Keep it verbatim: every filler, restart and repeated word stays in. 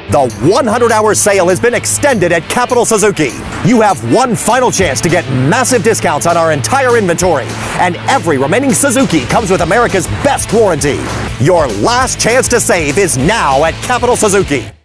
The hundred hour sale has been extended at Capital Suzuki. You have one final chance to get massive discounts on our entire inventory, and every remaining Suzuki comes with America's best warranty. Your last chance to save is now at Capital Suzuki.